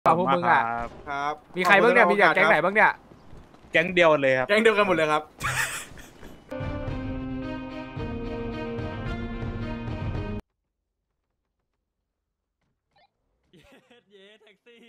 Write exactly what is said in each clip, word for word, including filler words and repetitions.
พวกมึงอ่ะครับมีใครบ้างเนี่ยมีจากแก๊งไหนบ้างเนี่ยแก๊งเดียวเลยครับแก๊งเดียวกันหมดเลยครับเย้แท็กซี่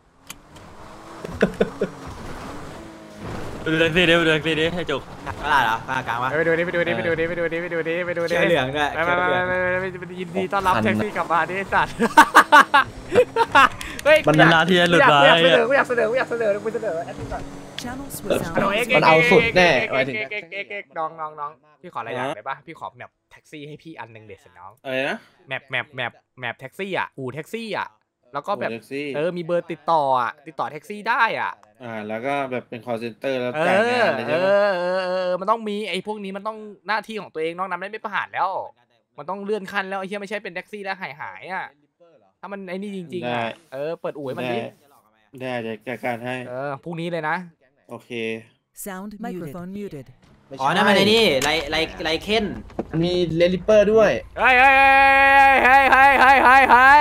ดูแท็กซี่ดิดูแท็กซี่ดิให้จุกกลาดเหรอกลางวะไปดูดิไปดูดิไปดูดิไปดูดิไปดูดิไปดูดิเชือเหลืองด้วยไปไปไปยินดีต้อนรับแท็กซี่กลับมาดิสัตว์เฮ้ยมันนานที่จะหลุดมากูอยากเสนอกูอยากเสนอกูอยากเสนอกูเสนอแอดมินก่อนมันเอาสุดแน่ไว้ถึงน้องน้องน้องพี่ขออะไรอย่างได้ปะพี่ขอแมปแท็กซี่ให้พี่อันหนึ่งเด็ดสิน้องอะไรนะแมปแมปแมปแมปแท็กซี่อ่ะอู่แท็กซี่อ่ะแล้วก็แบบเออมีเบอร์ติดต่ออ่ะติดต่อแท็กซี่ได้อ่ะอ่าแล้วก็แบบเป็น call center แล้วจ่ายงานอะไรใช่ไหมเออเออเออมันต้องมีไอ้พวกนี้มันต้องหน้าที่ของตัวเองน้องนั้นไม่ประหารแล้วมันต้องเลื่อนขั้นแล้วไอ้เหี้ยไม่ใช่เป็นแท็กซี่แล้วหายหายอ่ะถ้ามันไอ้นี่จริงๆอ่ะเออเปิดอู่ให้มันดิได้เดี๋ยวจัดการให้เออพรุ่งนี้เลยนะโอเค Sound microphone muted อ๋อนั่นมันไอ้นี่ไลไลไลเคนมีเลนลิปเปอร์ด้วยเฮ้ยเฮ้ยเฮ้ยเฮ้ยเฮ้ยเฮ้ยเฮ้ย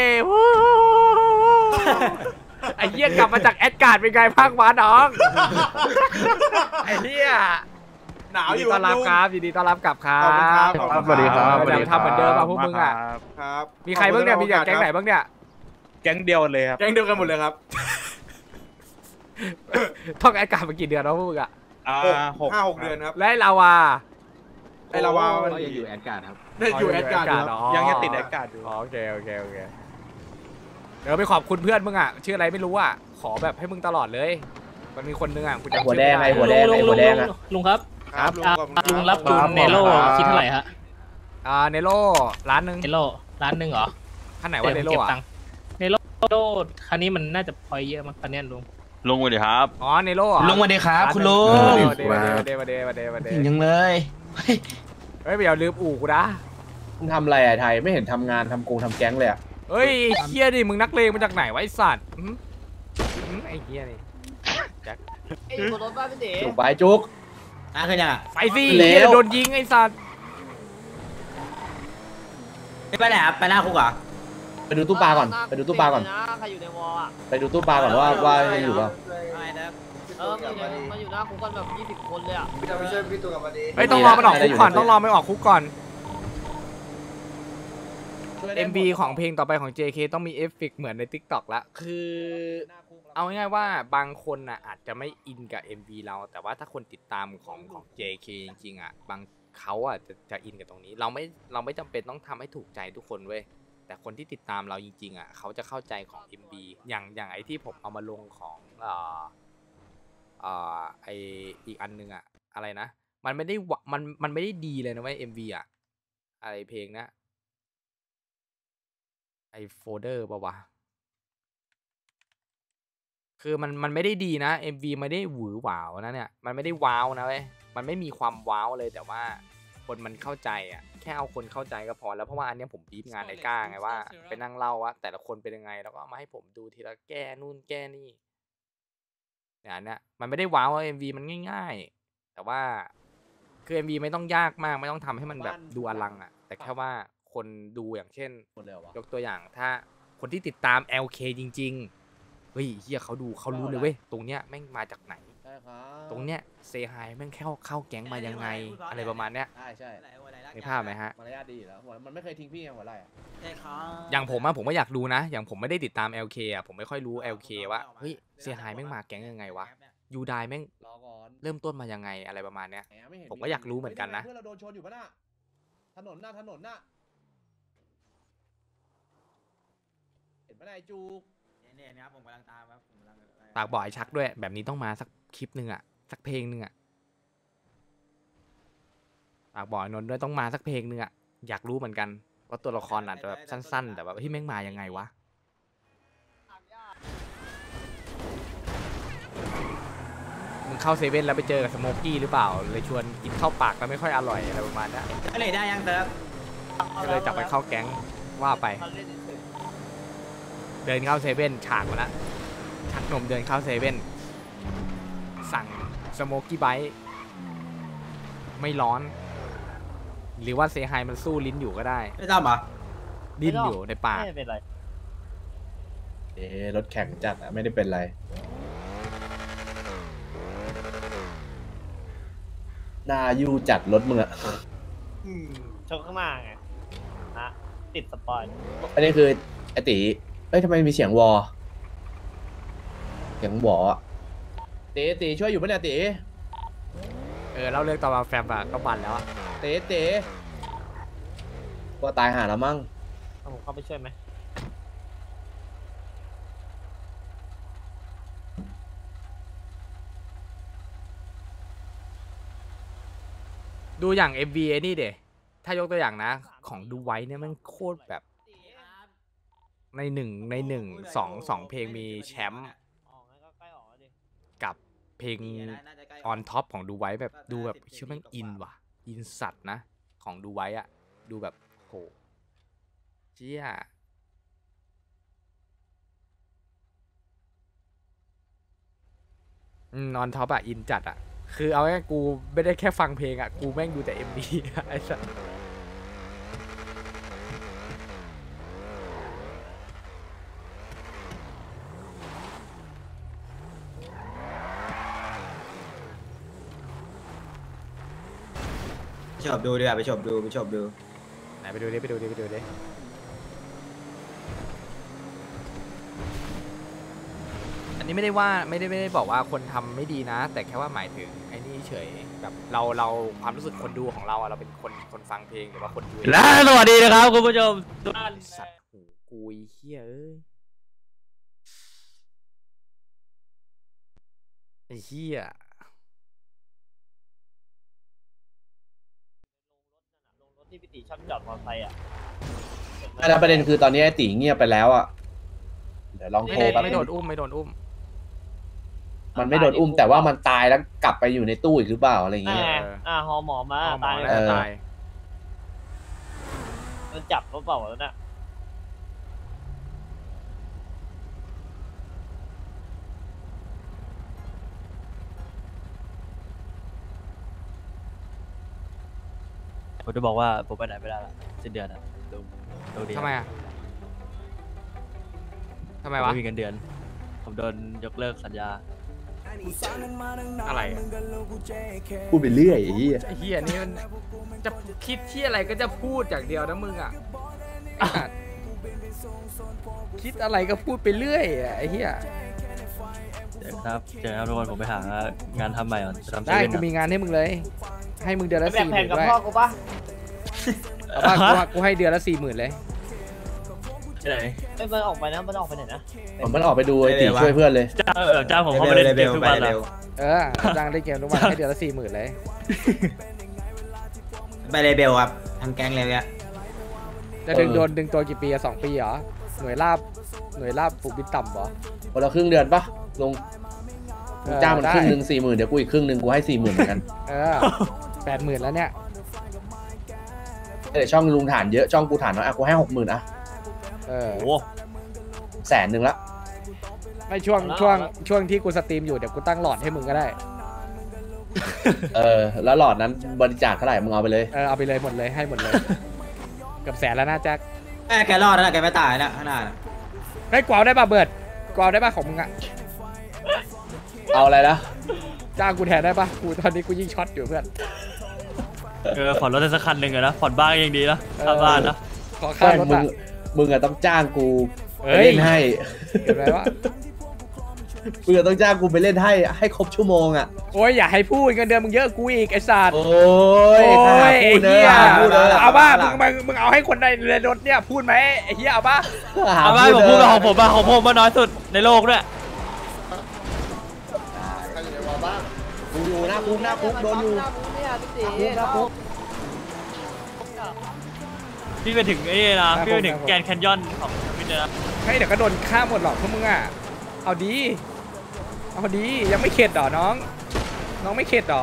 ไอ้เหี้ยกลับมาจากแอดการ์ดเป็นไงพักมาน้องไอ้เหี้ยหนาวอยู่ต้อนรับครับยินดีต้อนรับกลับครับสวัสดีครับเดี๋ยวทำเหมือนเดิมป่ะพวกมึงอ่ะครับมีใครบ้างเนี่ยมีจากแก๊งไหนบ้างเนี่ยแก๊งเดียวเลยครับแก๊งเดียวกันหมดเลยครับท่องแอดการ์ดมากี่เดือนแล้วพวกมึงอ่ะอ่าหกห้าหกเดือนครับและเราอ่ะไอเราว่ายังอยู่แอดการ์ดครับอยู่แอดการ์ดยังยังติดแอดการ์ดอยู่โอเคโอเคโอเคเดี๋ยวไปขอบคุณเพื่อนมึงอ่ะชื่ออะไรไม่รู้อ่ะขอแบบให้มึงตลอดเลยมันมีคนนึงอ่ะคุณจำหัวแดงไงหัวแดงไงหัวแดงอ่ะลุงครับครับลุงรับจูนเนโร่คิดเท่าไหร่ฮะอ่าเนโร่ร้านหนึ่งเนโร่ร้านหนึ่งเหรอคันไหนว่าเนโร่อ่ะเนโร่คันนี้มันน่าจะพอยเยอะมั้งคันนี้ลุงลุงสวัสดีครับอ๋อเนโร่ลุงสวัสดีครับคุณลุงเดวเดวเดวเดวเดวเดวยังเลยเฮ้ยอย่าลืมอู่กูนะมึงทำอะไรอ่ะไทยไม่เห็นทำงานทำกงทำแก๊งเลยอ่ะเฮ้ยเฮียดิมึงนักเลงมาจากไหนวะไอสัตว์ไอเฮียนี่แจ็คไอ้บนรถบ้านพี่เต๋จุกไปจุกอ่ะคือยังอ่ะไฟซี่เฮียโดนยิงไอสัตว์ไปไหนไปหน้าคุกเหรอไปดูตู้ปลาก่อนไปดูตู้ปลาก่อนใครอยู่ในวอลอ่ะไปดูตู้ปลาก่อนว่าว่ายังอยู่ป่ะเออมันอยู่หน้าคุกกันแบบยี่สิบคนเลยอ่ะจะไปช่วยพี่ตัวกับมาดีเฮ้ยต้องรอมันออกคุกก่อนต้องรอมันออกคุกก่อน เอ็ม วี ของเพลงต่อไปของ เจ เค ต้องมีเอฟเฟกต์เหมือนใน ติ๊กต็อก ละคือเอาง่ายๆว่าบางคนน่ะอาจจะไม่อินกับ เอ็ม วี เราแต่ว่าถ้าคนติดตามของของ เจ เค จริงๆอ่ะบางเขาอ่ะจะจะอินกับตรงนี้เราไม่เราไม่จำเป็นต้องทำให้ถูกใจทุกคนเว้ยแต่คนที่ติดตามเราจริงๆอ่ะเขาจะเข้าใจของ เอ็ม วี อย่างอย่างไอที่ผมเอามาลงของเอ่อเอ่อไออีกอันนึงอ่ะอะไรนะมันไม่ได้มันมันไม่ได้ดีเลยนะเว้ย เอ็ม วี อ่ะอะไรเพลงนะไอโฟลเดอร์ป่าวะคือมันมันไม่ได้ดีนะ เอ็ม วี ไม่ได้หวือหวาวนะเนี่ยมันไม่ได้ว้าวนะเว้ยมันไม่มีความว้าวเลยแต่ว่าคนมันเข้าใจอ่ะแค่เอาคนเข้าใจก็พอแล้วเพราะว่าอันนี้ผมบีบงานในก้าไงว่าไปนั่งเล่าว่าแต่ละคนเป็นยังไงแล้วก็มาให้ผมดูทีละแก้นู่นแก้นี่เนี่ยอันเนี้ยมันไม่ได้ว้าว เอ็ม วี มันง่ายๆแต่ว่าคือ เอ็ม วี ไม่ต้องยากมากไม่ต้องทำให้มันแบบดูอลังอ่ะแต่แค่ว่าคนดูอย่างเช่นยกตัวอย่างถ้าคนที่ติดตาม แอล เค จริงๆเฮ้ยเฮียเขาดูเขารู้เลยเว้ยตรงเนี้ยแม่งมาจากไหนตรงเนี้ยเซฮายแม่งเข้าเข้าแก๊งมายังไงอะไรประมาณเนี้ยใช่ใช่ในภาพไหมฮะมารยาทดีแล้วมันไม่เคยทิ้งพี่ไงหัวไหล่อะอย่างผมอะผมก็อยากดูนะอย่างผมไม่ได้ติดตาม แอล เค อะผมไม่ค่อยรู้ แอล เค ว่าเฮ้ยเซฮายแม่งมาแก๊งยังไงวะยูไดแม่งเริ่มต้นมายังไงอะไรประมาณเนี้ยผมก็อยากรู้เหมือนกันนะเพื่อนเราโดนชนอยู่ปะน่ะถนนน่ะถนนน่ะเห็นปะนายจูเนี่ยนะครับผมกำลังตามครับผมกำลังปากบ่อยชักด้วยแบบนี้ต้องมาสักคลิปนึงอะสักเพลงนึงอะปากบ่อยนนท์ด้วยต้องมาสักเพลงนึงอะอยากรู้เหมือนกันว่าตัวละครอาจจะแบบสั้นๆแต่แบบที่แม่งมายังไงวะมึงเข้าเซเว่นแล้วไปเจอกับสโมกี้หรือเปล่าเลยชวนกินข้าวปากแล้วไม่ค่อยอร่อยอะไรประมาณนี้ก็เลยได้ยังเติร์ก็เลยจับไปเข้าแก๊งว่าไปเดินเข้าเซเว่นฉากมาแล้วชักนมเดินเข้าเซเว่นสั่งสโมกี้ไบต์ไม่ร้อนหรือว่าเซฮายมันสู้ลิ้นอยู่ก็ได้ไม่ต้องเหรอดิ้นอยู่ในปากไม่เป็นไรเอ๊ะรถแข่งจัดอะไม่ได้เป็นไรหน้ายูจัดรถมึงอะชกข้างหน้าไงนะติดสปอยล์อันนี้คือไอติเอ้ยทำไมมีเสียงวอเสียงวออะตีตีช่วยอยู่ปะเนี่ยตีเออเล่าเรื่องตอนมาแฟมอะก็บันแล้วอะตีตีว่าตายหาแล้วมั้งเอาผมเข้าไปช่วยไหมดูอย่าง เอ็ม วี ไอ้นี่เดะถ้ายกตัวอย่างนะ ของดูไว้เนี่ยมันโคตรแบบในหนึ่งในหนึ่งสองสองเพลงมีแชมป์ออกงั้นก็ใกล้ออกแล้วดิกับเพลงออนท็อปของดูไว้แบบดูแบบเชื่อแม่งอินว่ะ อินสัตว์นะ ของดูไว้อะดูแบบโหเชี่ยอืมออนท็อปอะอินจัดอะคือเอาง่ายๆกูไม่ได้แค่ฟังเพลงอะกูแม่งดูแต่ เอ็ม วี ไอ้สัสไปชอบดูดีกว่าไปชอบดูไปชอบดูไหนไปดูดิไปดูดิไปดูดิอันนี้ไม่ได้ว่าไม่ได้ไม่ได้บอกว่าคนทำไม่ดีนะ แต่แค่ว่าหมายถึงไอ้นี่เฉยแบบเราเราความรู้สึกคนดูของเราอะเราเป็นคนคนฟังเพลงหรือว่าคนดูและสวัสดีนะครับคุณผู้ชมทุกท่านสัตว์หูกุยเฮียเอ้ยไอ้เฮียลงรถที่พี่ตีชอบจอดมอเตอร์ไซค์อ่ะอันนั้นประเด็นคือตอนนี้ไอตีเงียบไปแล้วอะเดี๋ยวลองไม่โทรได้แป๊บไม่นึโดงนอุ้มไม่โดนอุ้มมันไม่โดนอุ้มแต่ว่ามันตายแล้วกลับไปอยู่ในตู้อีกหรือเปล่าอะไรอ่าเงี้ยอ่าฮอหมอมาเอาหมอตายแล้วเออตายมันจับเขาเปล่าแล้วน่ะผมจะบอกว่าผมไปไหนไม่ได้ละสิ้นเดือนอะดูดูดีทำไมอะทำไมผมวะไม่มีเงินเดือน ผมโดนยกเลิกสัญญาอะไรอะพูดไปเรื่อยไอ้เหี้ยไอ้เฮียนี่มันจะคิดที่อะไรก็จะพูดอย่างเดียวนะมึงอะไอ้สัตว์คิดอะไรก็พูดไปเรื่อยอะไอ้เฮียเดี๋ยวนะครับเดี๋ยวนะครับทุกคนผมไปหางานทำใหม่ก่อนจะทำเซได้เว่นกูอะมีงานให้มึงเลย ให้มึงเดือนละแบ่งสี่หแผ่มื่นนกับด้วยพ่อกูปะเอาป่ะกูว่ากูให้เดือนละสี่หมื่นเลยที่ไหนไม่มันออกไปนะมันออกไปไหนนะผมมันออกไปดูไอตีช่วยเพื่อนเลยจ้างเออจ้างผมเข้ามาเล่นเกมทุกวันเหรอเออจ้างได้เกมทุกวันให้เดือนละสี่หมื่นเลยไปเลยเบลครับทำแก๊งเลยเนี่ยจะดึงเออโดนดึงตัวกี่ปีอะสองปีเหรอ หน่วยลาบหน่วยลาบฝูกบินต่ำเหรอคนละครึ่งเดือนปะลงเออจ้างมันได้ครึ่งหนึ่งสี่หมื่นเดี๋ยวกูอีกครึ่งหนึ่งกูให้สี่หมื่นเหมือนกันเออแปดหมื่นแล้วเนี่ยเดี๋ยวช่องลุงฐานเยอะช่องกูฐานน้อยอ่ะกูให้หกหมื่นอ่ะเออโอ้โหแสนหนึ่งละไม่ช่วงช่วงช่วงที่กูสตรีมอยู่เดี๋ยวกูตั้งหลอดให้มึงก็ได้เออแล้วหลอดนั้นบริจาคเท่าไหร่มึงเอาไปเลยเออเอาไปเลยหมดเลยให้หมดเลยเกือบแสนแล้วนะแจ็คแม่แกรอดแล้วนะแกไม่ตายนะข้างหน้าน่ะไอ้ยกวาวได้ป่ะเบิร์ดกวาวได้ป่ะของมึงอะเอาอะไรนะจ้างกูแทนได้ป่ะกูตอนนี้กูยิงช็อตอยู่เพื่อนเออผ่อนรถได้สักคันหนึ่งอะนะผ่อนบ้างยังดีนะเออค่าบ้านนะขอค่ารถมึงอะมึงอะต้องจ้างกูเฮ้ไปยเล่นให้เห็นไหมวะมึงอะต้องจ้างกูไปเล่นให้ให้ครบชั่วโมงอ่ะโอ้ยอย่าให้พูดเงินเดือนมึงเยอะกูอีกไอ้สัตว์โอ้โอ้ยยหาไอ้พูดเนเหี้ยอะหาพูดเนอะเอาป่ะมึงมึงมึงเอาให้คนในในรถเนี่ยพูดไหมไอ้เหี้ยเอาป่ะหาเอาบ้านผมพูดมาของผมมาของผมมาน้อยสุดในโลกด้วยกูอยู่หน้าคุกหน้าคุกโดนอยู่หน้าคุกเนี่ยพี่ตีหน้าคุกพี่ไปถึงไอ้นี่นะพี่ไปถึงแกรนด์แคนยอนของพี่เนี่ยนะเฮ้ยเดี๋ยวก็โดนฆ่าหมดหรอกพวกมึงอ่ะเอาดีเอาดียังไม่เข็ดหรอน้อง น้องไม่เข็ดหรอ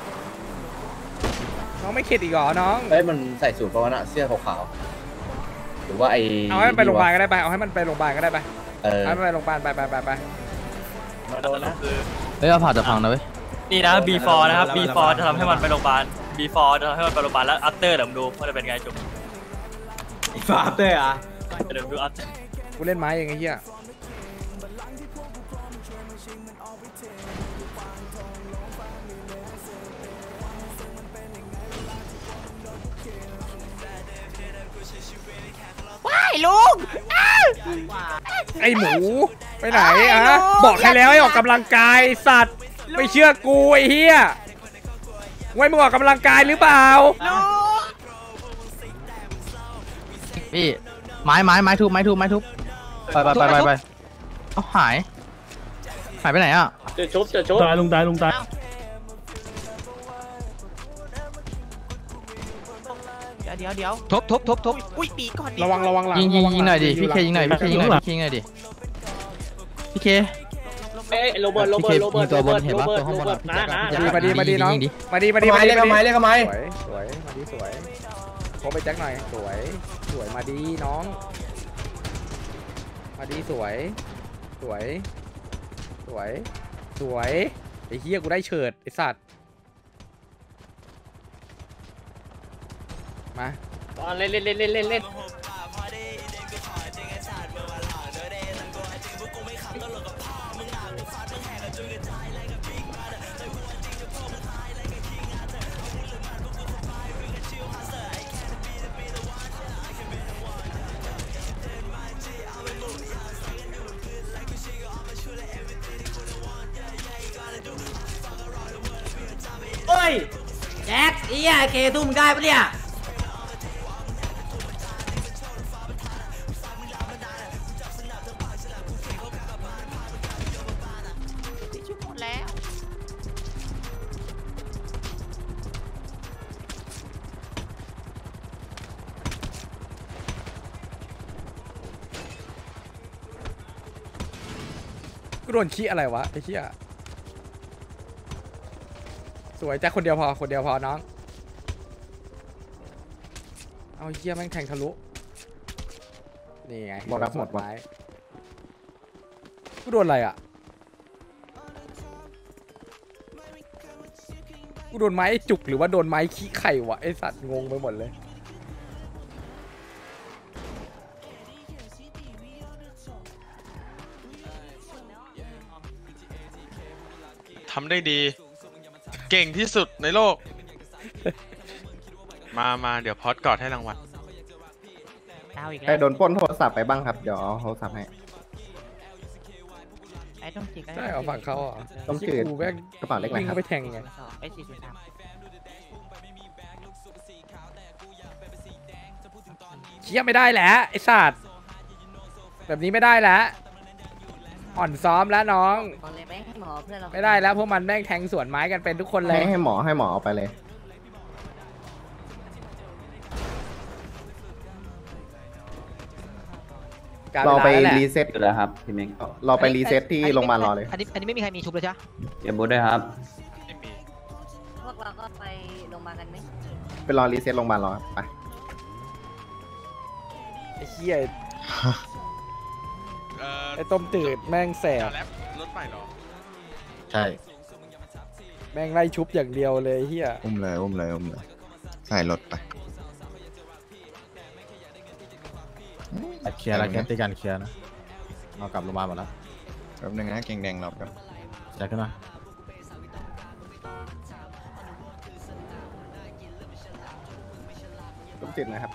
น้องไม่เข็ดอีกหรอน้องเอ้ยมันใส่สูทปะวะนะเสื้อขาวๆหรือว่าไอเอาให้มันไปโรงพยาบาลก็ได้ไปเอาให้มันไปโรงพยาบาลก็ได้ไปเออเอาให้มันไปโรงพยาบาลไปไปไปไปมาโดนนะเฮ้ยเอาผ่าจะพังนะเว้ยนี่นะ before นะครับ before จะทำให้มันไปโรงพยาบาล before จะทำให้มันไปโรงพยาบาลแล้ว after เดี๋ยวผมดูว่าจะเป็นไงจุ๊บฟาเตอร์อ่ะเดี๋ยวผมดู after กูเล่นไม้เองไอ้เหี้ยว้ายลุงไอหมูไปไหนอะบอกใครแล้วให้ออกกำลังกายสัตว์ไม่เชื่อกูไอเฮียไว้มึงออกกำลังกายหรือเปล่าพี่ไม้ไม้ไม้ทุบไม้ทุบไม้ทุบไปไปไปไปไปเอาหายหายไปไหนอ่ะจะชุบจะชุบตายลุงตายลุงตายเดี๋ยวเดี๋ยวเดี๋ยวทุบทุบทุบทุบอุ้ยปีก่อนดิระวังระวังหลังยิงยิงยิงหน่อยดิระวัพี่เคยิงหน่อยพี่เคยิงหน่อยพี่เคยิงหน่อยดิพี่เคเอ้ยโรเบิร์ตโรเบิร์ตโรเบิร์ตตัวบนโรเห็นเบิปะร์ตตัวข้างบนโรเบิร์ตนะนะมาดีมาดีมาดีน้องยิงดิมาดีมาดีทำไมมาดีเรียกทำไมเรียกทำไมสวยสวยมาดีสวยโคไปแจ็คหน่อยสวยสวยมาดีน้องมาดีสวยสวยสวยสวยไอ้เฮียกูได้เฉิดไอ้สัตว์มาเล่นเล่นเล่นเล่นเล่นเล่นเฮ้ยแจ็คเอียเคทุ่มได้ปะเนี่ยชุบหมดแล้วกูโดนขี้อะไรวะไอ้เหี้ยสวยแจ็คคนเดียวพอคนเดียวพอน้องเอาเหี้ยแม่งแทงทะลุนี่ไงหมดแล้วหมดไม้กูโดนอะไรอ่ะกูโดนไม้จุกหรือว่าโดนไม้ขี้ไข่วะไอสัตว์งงไปหมดเลยทำได้ดี เก่งที่สุดในโลก มามาเดี๋ยวพอดกอดให้รางวัลดาวอีกใคแล้รวโดนปล้นโทรศัพท์ไปบ้างครับ เดี๋ยวเอาโทรศัพท์ให้ไอ้ต้องจิกไอ้ใช่เอาฝั่งเขาอ่ะต้องจืดกูแม่งกระเป๋าเล็กไหนวิ่งครับไปแทงไงไอ้สี่สิบสามเชี่ยไม่ได้แล้วไอ้สัตว์แบบนี้ไม่ได้แล้วอ่อนซ้อมแล้วน้องก่อนเลยไหมให้หมอเพื่อนเราไม่ได้แล้วพวกมันแม่งแทงสวนไม้กันเป็นทุกคนเลยให้ให้หมอให้หมอเอาไปเลยการเราเวลาไปแล้วแหละรีเซ็ตอยู่แล้วครับพี่เม้งเราไปรีเซ็ตที่โรงพยาบาลรอเลยอันนี้อันนี้ไม่มีใครมีชุบเลยใช่ไหมเก็บบูธด้วยครับไม่มีพวกเราก็ไปโรงพยาบาลกันไหมไปรอรีเซ็ตโรงพยาบาลรอครับไปไอ้เหี้ยเอ่อไอ้ต้มจืดแม่งแสบจะแรปรถใหม่เหรอใช่แม่งไล่ชุบอย่างเดียวเลยไอ้เหี้ยอุ้มเลยอุ้มเลยอุ้มเลยใส่รถไปเคลียร์แล้วแค่ตีกันเคลียร์นะเอากลับโรงพยาบาลหมดแล้วแป๊บนึงนะเก่งแดงรอบครับแจ็คขึ้นมาต้องติดนะครับ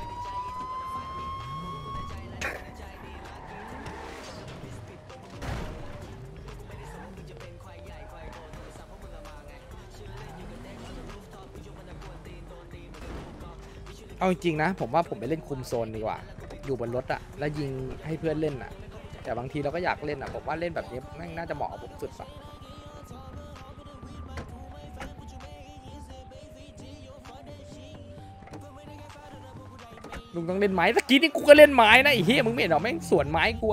เอาจริงๆนะ ผมว่าผมไปเล่นคุมโซนดีกว่า อยู่บนรถอะแล้วยิงให้เพื่อนเล่นอะแต่บางทีเราก็อยากเล่นอะผมว่าเล่นแบบนี้แม่งน่าจะเหมาะกับผมสุดสักลุงต้องเล่นไม้ตะกี้นี่กูก็เล่นไม้นะไอ้เหี้ยมึงไม่เห็นหรอแม่งสวนไม้กูอะ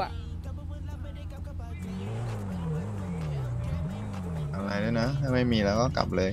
อะไรด้วยนะถ้าไม่มีแล้วก็กลับเลย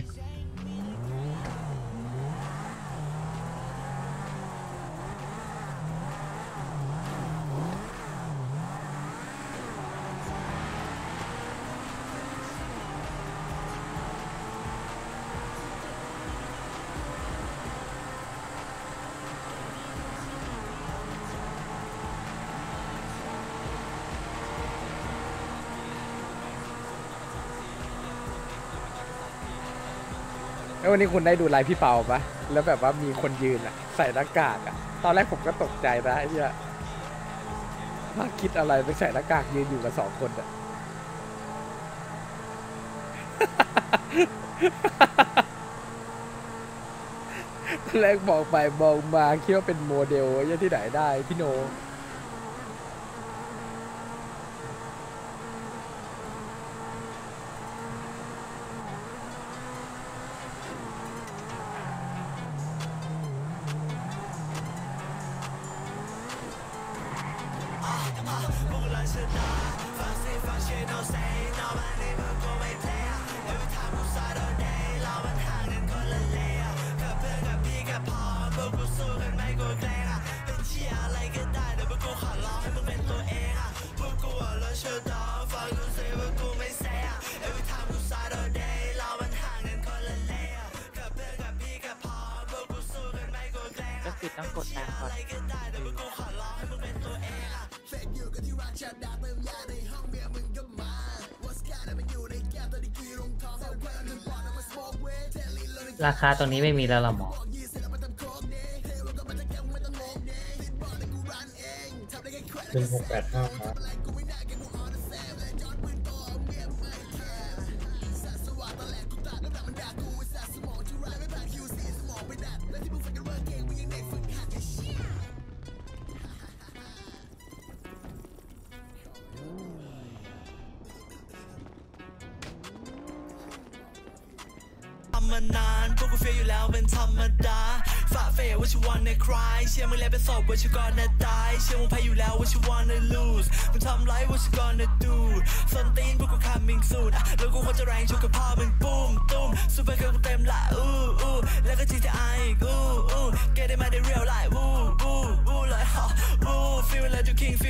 แล้ววันนี้คุณได้ดูไลฟ์พี่เปาปะแล้วแบบว่ามีคนยืนอะใส่หน้ากากอะตอนแรกผมก็ตกใจนะไอ้เนี่ยว่าคิดอะไรไปใส่หน้ากากยืนอยู่กับสองคนอะตอนแรกมองไปมองมาคิดว่าเป็นโมเดลยังที่ไหนได้พี่โนปิดต้องกดแรงก่อนราคาตรงนี้ไม่มีแล้วหรอหมอหนึ่งหกแปดห้าครับมานานพวกกูเฟียอยู่แล้วเป็นธรรมดาฝ่าเฟยว่าชิวันในคลายเชื่อมึงแล้วเป็นศพว่าชิวันในตายเชื่อมึงแพ้อยู่แล้วว่าชิวันใน lose มึงทำไรว่าชิวันใน do ส้นตีนพวกกู coming soon แล้วกูควรจะแรงชุกกับพ่อมึงปุ้มตุ้มซูเปอร์เกิร์ลกูเต็มละอู้อู้แล้วก็ จี ที ไอ อีกอู้อู้ get it มาได้ real life อู้อู้อู้เลยฮะอู้ feel like you king